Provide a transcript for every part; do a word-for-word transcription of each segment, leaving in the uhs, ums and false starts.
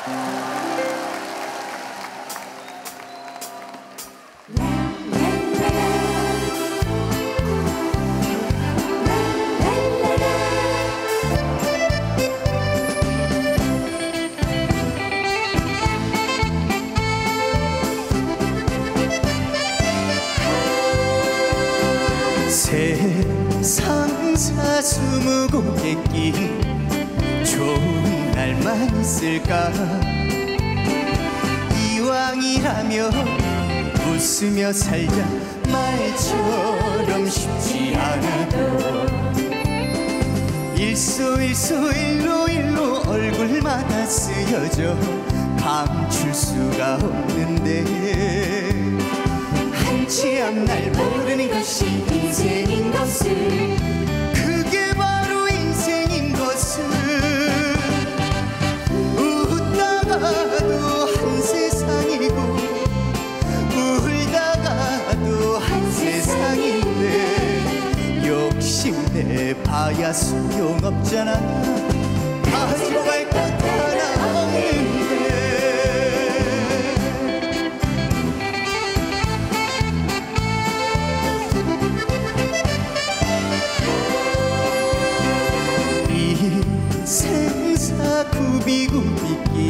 세상사 스무고개끼 좋은 날만 있을까. 이왕이라면 웃으며 살자. 말처럼 쉽지 않아도 일소일소 일로일로 얼굴마다 쓰여져 감출 수가 없는데 한치 앞날 모르는 것이 인생인 것을, 그게 바로 인생인 것을. 웃다가도 한 세상이고 울다가도 한 세상인데 욕심내 봐야 소용없잖아. 가져갈 것 하나 없는데. 생사 구비구비기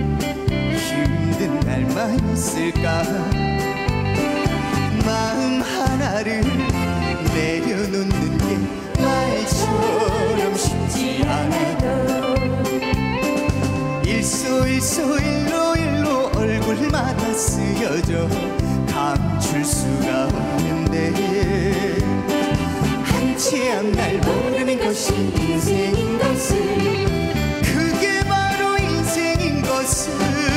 힘든 날만 있을까. 마음 하나를 내려놓는 게 말처럼 쉽지 않아도 일소일소 일로일로 얼굴마다 쓰여져 감출 수가 없는데 한치 앞날 모르는 것이 인생인 것을, 그게 바로 인생인 것을.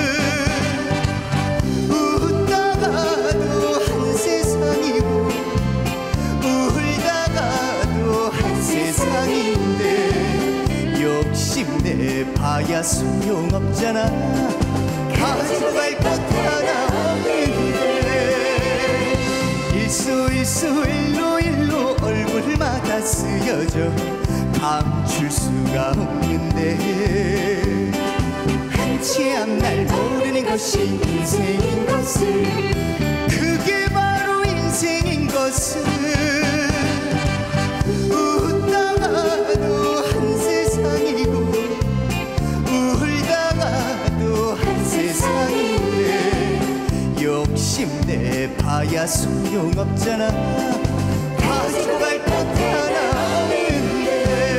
웃다가도 한 세상이고 울다가도 한 세상인데 욕심내 봐야 소용없잖아. 가져갈 것 하나 없는데 일소일소 일로일로 얼굴마다 쓰여져 감출 수가 없는데 한치 앞날 모르는 것이 인생인 것을, 그게 바로 인생인 것을. 웃다가도 한 세상이고 울다가도 한 세상인데 욕심내 봐야 소용없잖아. 가져갈 것 하나 없는데.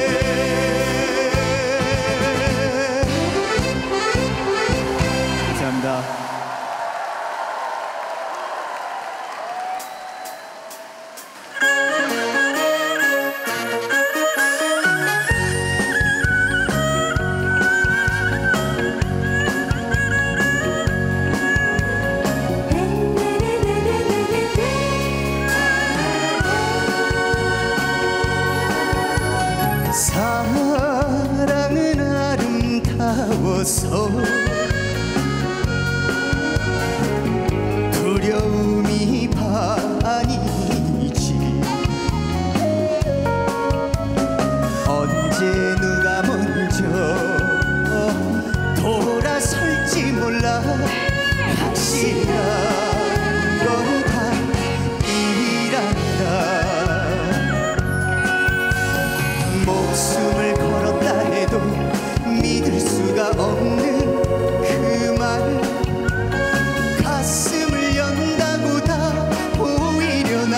감사합니다. 사랑은 아름다워서 두려움이 반이지. 언제 누가 먼저 돌아설지 몰라. 확실한 건 답이란다. 목숨을 걸었다 해도 믿을 수가 없는 그 말. 가슴을 연다고 다 보이려나.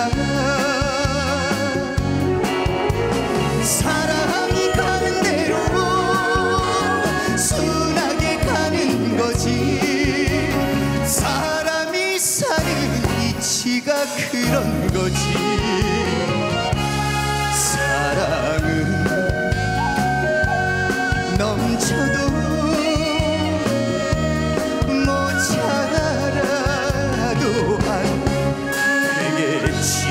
사랑이 가는 대로 순하게 가는 거지. 사람이 사는 이치가 그런 거지. 사랑은 넘쳐도 모자라도 안 되겠지.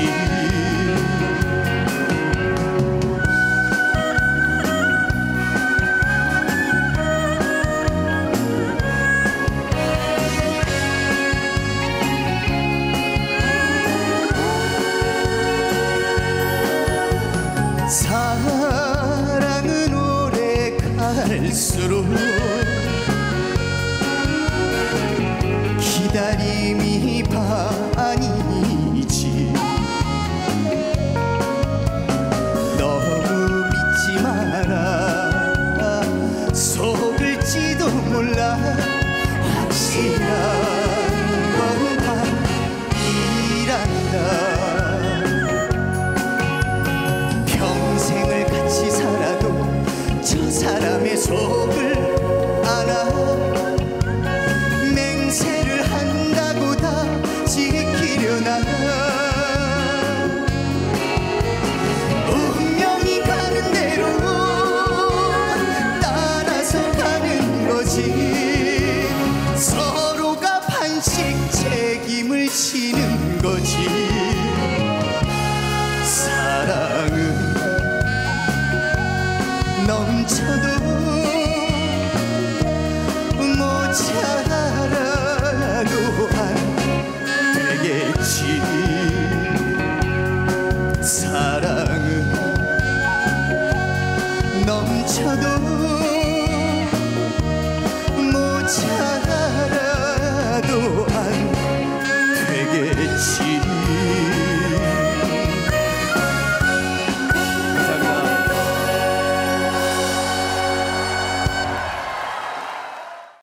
기다림이 반이지. 너무 믿지 마라. 속을지도 몰라. 확실한 건 밤이란다. 평생을 같이 살아도 저 사람의 속을 알아. 맹세를 한다고 다 지키려나. 운명이 가는 대로 따라서 가는 거지. 서로가 반씩 책임을 지는 거지. 사랑은 넘쳐도 모자라도 안 되겠지. 사랑은 넘쳐도 모자라도